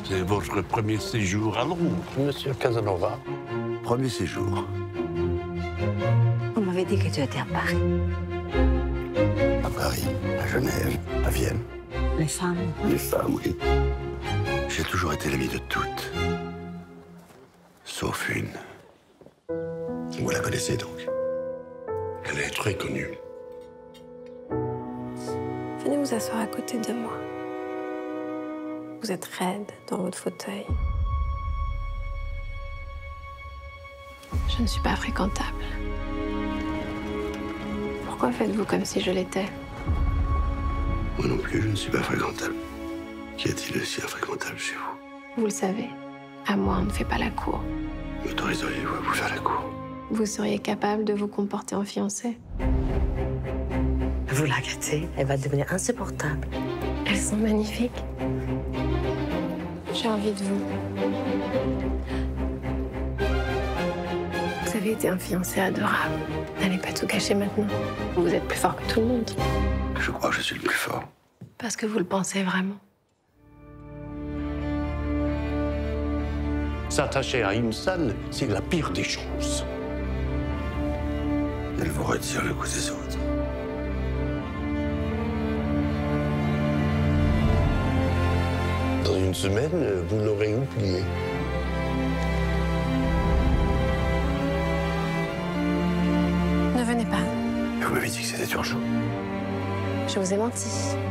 C'est votre premier séjour à Londres, monsieur Casanova. Premier séjour. On m'avait dit que tu étais à Paris. À Paris, à Genève, à Vienne. Les femmes. Les femmes, oui. J'ai toujours été l'ami de toutes. Sauf une. Vous la connaissez donc? Elle est très connue. Venez vous asseoir à côté de moi. Vous êtes raide dans votre fauteuil. Je ne suis pas fréquentable. Pourquoi faites-vous comme si je l'étais? Moi non plus, je ne suis pas fréquentable. Qu'y a-t-il de si infréquentable chez vous? Vous le savez, à moi on ne fait pas la cour. M'autoriseriez-vous à vous faire la cour? Vous seriez capable de vous comporter en fiancé? Vous la gâtez, elle va devenir insupportable. Elles sont magnifiques. J'ai envie de vous. Vous avez été un fiancé adorable. N'allez pas tout gâcher maintenant. Vous êtes plus fort que tout le monde. Je crois que je suis le plus fort. Parce que vous le pensez vraiment. S'attacher à une salle, c'est la pire des choses. Elle vous retire le goût des autres. Dans une semaine, vous l'aurez oublié. Ne venez pas. Vous m'avez dit que c'était urgent. Je vous ai menti.